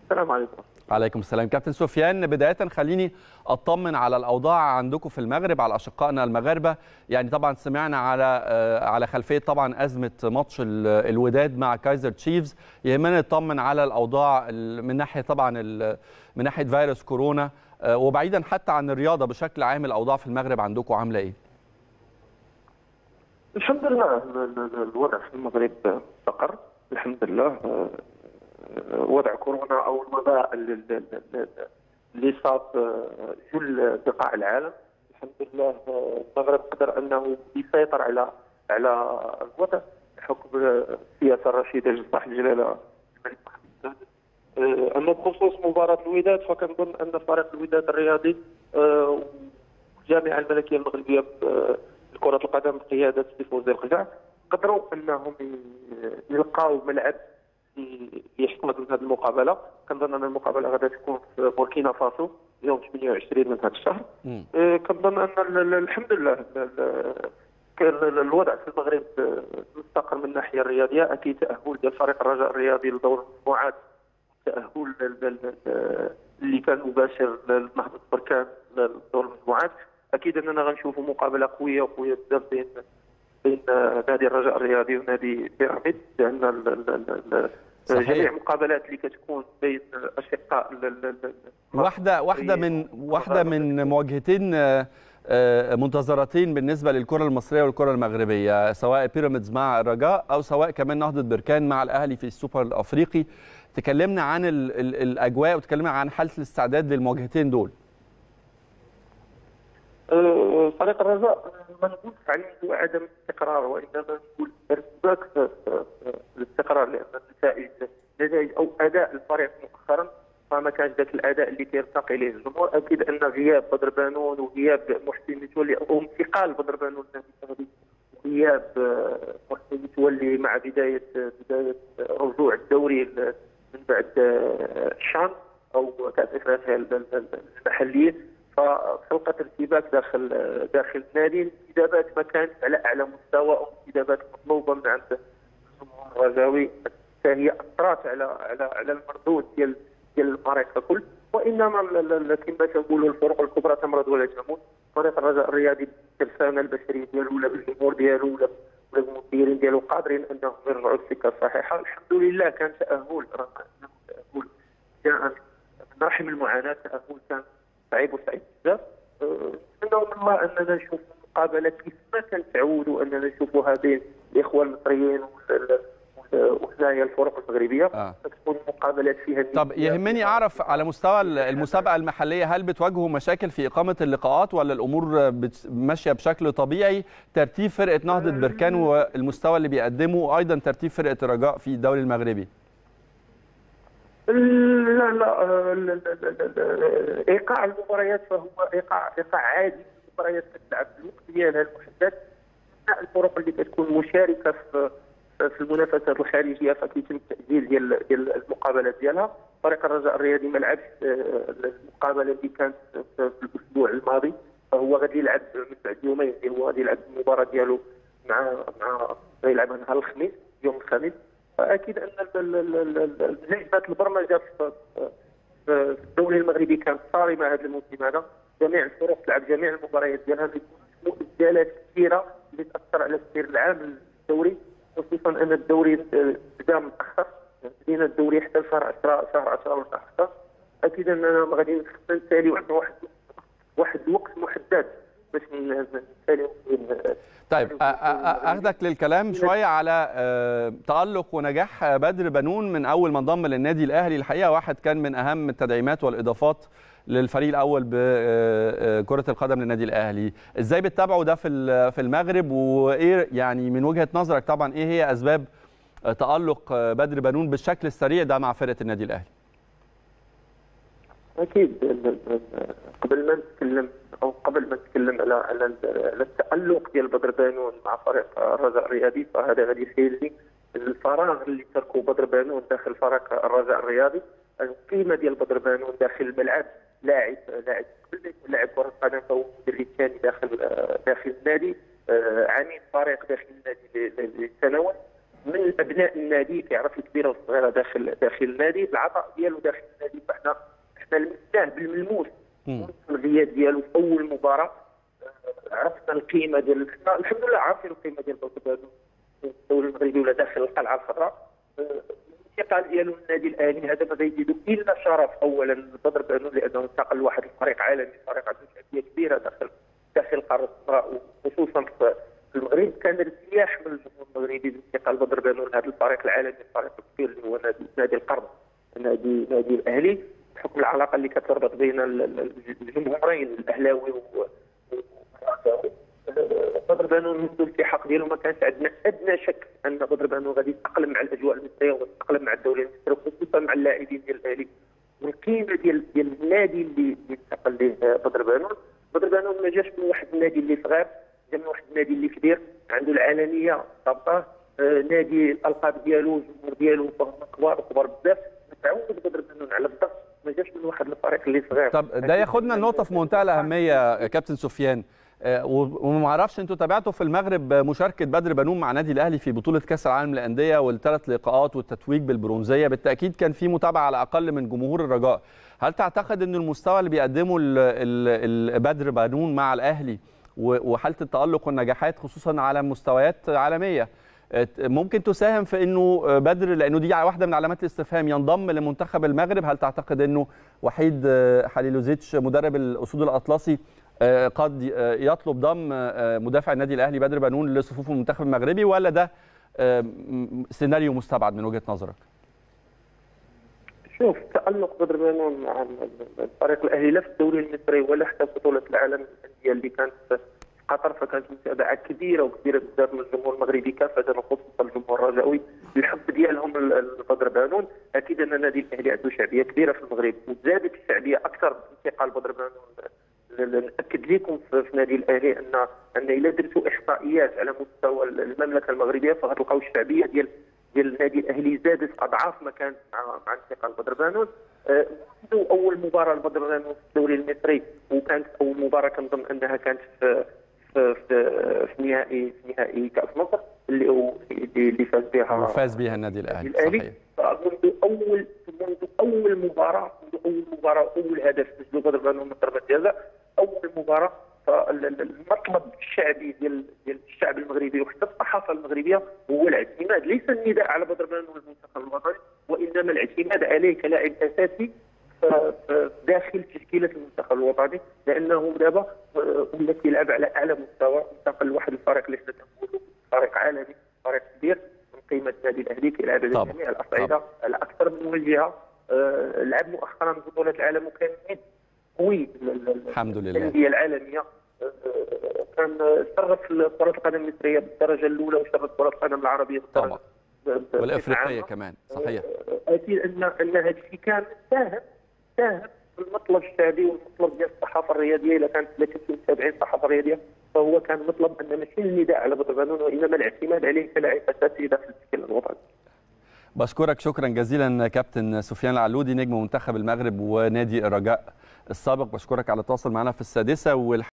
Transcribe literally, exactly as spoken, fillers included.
السلام عليكم. عليكم السلام. كابتن سفيان، بداية خليني أطمن على الأوضاع عندكم في المغرب، على أشقائنا المغاربة. يعني طبعا سمعنا على على خلفية طبعا أزمة ماتش الوداد مع كايزر تشيفز. يهمنا نطمن على الأوضاع من ناحية طبعا من ناحية فيروس كورونا، وبعيدا حتى عن الرياضة بشكل عام، الأوضاع في المغرب عندكم عاملة إيه؟ الحمد لله الوضع في المغرب استقر الحمد لله. وضع كورونا او الوباء اللي صاب كل بقاع العالم الحمد لله المغرب قدر انه يسيطر على على الوضع بحكم السياسه الرشيده جل صاحب الجلاله الملك محمد السادس. اما بخصوص مباراه الوداد فكنظن ان فريق الوداد الرياضي والجامعه الملكيه المغربيه لكره القدم بقياده سي فوزي القجع قدروا انهم يلقاو ملعب يحتمل من هذه المقابله. كنظن ان المقابله غادي تكون في بوركينا فاسو يوم ثمانية وعشرين من هذا الشهر. كنظن ان الحمد لله الوضع في المغرب مستقر من الناحيه الرياضيه. اكيد تاهل ديال فريق الرجاء الرياضي لدور المجموعات، تاهل اللي كان مباشر لمحطه بركان لدور المجموعات. اكيد اننا غنشوفوا مقابله قويه وقويه بزاف بين بين نادي الرجاء الرياضي ونادي بيراميد، لان جميع المقابلات اللي كتكون بين اشقاء واحده واحده من واحده من مواجهتين منتظرتين بالنسبه للكره المصريه والكره المغربيه، سواء بيراميدز مع الرجاء او سواء كمان نهضه بركان مع الاهلي في السوبر الافريقي. تكلمنا عن ال ال الاجواء وتكلمنا عن حاله الاستعداد للمواجهتين دول. فريق الرجاء ما نقولش عنده عدم استقرار، وانما نقول ارتباك في الاستقرار، لان النتائج نتائج او اداء الفريق مؤخرا فما كانش ذاك الاداء اللي كيرتقي اليه الجمهور. اكيد ان غياب بدر بانون وغياب محسن متولي او انتقال بدر بانون للنادي وغياب محسن متولي مع بدايه بدايه رجوع الدوري من بعد الشان او كاس افريقيا المحليين، فخلقت ارتباك داخل داخل النادي. الانتدابات ما كانت على اعلى مستوى او انتدابات مطلوبه من عند الجمهور الرجاوي، فهي اثرت على على على المردود ديال ديال الفريق ككل. وانما كما تنقولوا الفرق الكبرى تمرض ولا تموت. فريق الرجاء الرياضي بالترسانه البشريه ديالو ولا بالجمهور ديالو ولا بالمديرين ديالو قادرين انهم يرجعوا للسكه الصحيحه. الحمد لله كان تاهل رغم انه تاهل جاء من رحم المعاناه، تاهل كان صعيب وصعيب بزاف. نتمنوا من الله اننا نشوفوا مقابلات كيف ما كنتعودوا اننا نشوفوها بين الاخوه المصريين وحنايا الفرق المغربيه. آه. تكون مقابلات فيها. طب يهمني اعرف على مستوى المسابقه المحليه، هل بتواجهوا مشاكل في اقامه اللقاءات ولا الامور ماشيه بشكل طبيعي؟ ترتيب فرقه نهضه بركان والمستوى اللي بيقدمه، وايضا ترتيب فرقه الرجاء في الدوري المغربي. لا لا, لا, لا, لا, لا. ايقاع المباريات فهو ايقاع ايقاع عادي. المباريات كتلعب في الوقت ديالها المحدد. الفرق اللي كتكون مشاركه في في المنافسات الخارجيه فكيتم التاجيل ديال ديال المقابلات ديالها. فريق الرجاء الرياضي ما لعبش المقابله اللي كانت في الاسبوع الماضي، فهو غادي يلعب من بعد يومين. هو غادي يلعب المباراه ديالو مع مع غيلعبها نهار الخميس يوم الخميس. فاكيد ان لجنه البرمجه في الدوري المغربي كانت صارمه هذا الموسم هذا. جميع الفرق تلعب جميع المباريات ديالها، مؤجلات كثيره اللي تاثر على السير العام للدوري، خصوصا ان الدوري بدا متاخر. بدينا الدوري حتى شهر عشرة شهر عشرة ولا شهر أحد عشر. اكيد اننا غادي نساليو عندنا واحد واحد الوقت محدد باش نساليو. طيب اخذك للكلام شويه على تألق ونجاح بدر بانون من اول ما انضم للنادي الاهلي. الحقيقه واحد كان من اهم التدعيمات والاضافات للفريق الاول بكره القدم للنادي الاهلي. ازاي بتتابعوا ده في في المغرب، وايه يعني من وجهه نظرك طبعا ايه هي اسباب تألق بدر بانون بالشكل السريع ده مع فرقه النادي الاهلي؟ اكيد قبل ما نتكلم او قبل ما نتكلم على على التألق ديال بدر بانون مع فريق الرجاء الرياضي، فهذا غادي يخيل لي الفراغ اللي تركه بدر بانون داخل فريق الرجاء الرياضي. القيمه ديال بدر بانون داخل الملعب، لاعب لاعب قبل لاعب كره القدم، فهو المدرب الثاني داخل داخل النادي، عميد فريق داخل النادي لسنوات. من ابناء النادي كيعرف الكبيره والصغيره داخل داخل النادي، العطاء ديالو داخل النادي. فاحنا احنا لمسناه بالملموس الغياب ديالو في اول مباراه. عرفنا القيمه ديال، الحمد لله عارفين القيمه ديال بدر بنون في الدوري المغربي ولا داخل القلعه الخضراء. الانتقال ديالو للنادي الاهلي هذا ما غيزيدو الا شرف اولا بدر بنون، لانه انتقل لواحد الفريق عالمي، فريق عنده شعبيه كبيره داخل داخل القاره السمراء وخصوصا في المغرب. كان ارتياح من الجمهور المغربي بانتقال بدر بنون لهذا الفريق العالمي، الفريق الكبير اللي هو نادي نادي القرن، نادي نادي الاهلي، بحكم العلاقه اللي كتربط بين الجمهورين الاهلاوي و بدر بنون. منذ الالتحاق ديالو ما كانش عندنا ادنى شك ان بدر بنون غادي يتاقلم مع الاجواء المصريه ويتاقلم مع الدوري المصري وخصوصا مع اللاعبين ديال الاهلي والقيمه ديال ديال النادي اللي انتقل ليه بدر بنون. بدر بنون ما جاش من واحد النادي اللي صغير، جا من واحد النادي اللي كبير عنده العالميه ضبطه، آه نادي الالقاب ديالو الجمهور ديالو كبار وكبار بزاف. متعود بدر بنون على الضغط، ما جاش من واحد الفريق اللي صغير. طب ده ياخدنا النقطه في منتهى الاهميه كابتن سفيان، وما اعرفش انتوا تابعتوا في المغرب مشاركه بدر بنون مع نادي الاهلي في بطوله كاس العالم للانديه والثلاث لقاءات والتتويج بالبرونزيه، بالتاكيد كان في متابعه على الاقل من جمهور الرجاء. هل تعتقد ان المستوى اللي بيقدمه بدر بنون مع الاهلي وحاله التالق والنجاحات خصوصا على مستويات عالميه ممكن تساهم في انه بدر، لانه دي واحده من علامات الاستفهام، ينضم لمنتخب المغرب؟ هل تعتقد انه وحيد حليلوزيتش مدرب الاسود الاطلسي قد يطلب ضم مدافع النادي الاهلي بدر بنون لصفوف المنتخب المغربي، ولا ده سيناريو مستبعد من وجهه نظرك؟ شوف، تألق بدر بنون مع الفريق الاهلي لا في الدوري المصري ولا حتى في بطوله العالم للانديه اللي كانت في قطر، فكانت متابعه كبيره وكبيره بزاف من الجمهور المغربي كافه وخصوصا الجمهور الرجاوي. الحب ديالهم لبدر بنون، اكيد ان النادي الاهلي عنده شعبيه كبيره في المغرب وزادت الشعبيه اكثر بانتقال بدر بنون. ناكد لكم في نادي الاهلي ان ان الا درتوا احصائيات على مستوى المملكه المغربيه فغتلقاو الشعبيه ديال ديال النادي الاهلي زادت اضعاف ما كانت مع مع انتقال بدر بنون. منذ اول مباراه لبدر بنون في الدوري المصري، وكانت اول مباراه كنظن انها كانت في في في, في نهائي في نهائي كاس مصر اللي هو اللي فاز بها فاز بها النادي الاهلي. صحيح. منذ اول منذ اول مباراه منذ اول مباراه اول هدف سجلوا بدر بنون من ضربه جزاء اول مباراه. فالمطلب الشعبي ديال ديال الشعب المغربي وحتى الصحافه المغربيه هو الاعتماد، ليس النداء على بدر بنون والمنتخب الوطني، وانما الاعتماد عليه كلاعب اساسي داخل تشكيله المنتخب الوطني، لانه دابا ولات يلعب على اعلى مستوى، انتقل لواحد الفريق اللي حنا كنقولوا فريق عالمي، فريق كبير من قيمه النادي الاهلي، كيلعب على جميع الاصعده على اكثر من وجهه. أه لعب مؤخرا بطوله العالم وكان قوي الحمد لله الانديه العالميه. أه كان شرف كره القدم المصريه بالدرجه الاولى وشرف كره القدم العربيه طبعا والافريقيه كمان. صحيح. اكيد ان ان هذا الشيء كان ساهم ساهم في المطلب الشعبي والمطلب ديال الصحافه الرياضيه. الا كانت ثلاثة وسبعين صحافه رياضيه فهو كان مطلب ان ماشي النداء على بدر بنون وانما الاعتماد عليه كلاعب اساسي داخل التشكيله الوطني. بشكرك شكرا جزيلا كابتن سفيان العلودي نجم منتخب المغرب ونادي الرجاء السابق، بشكرك على التواصل معنا في السادسه.